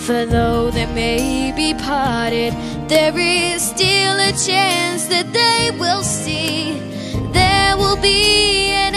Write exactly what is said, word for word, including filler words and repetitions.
For though they may be parted, there is still a chance that they will see. There will be an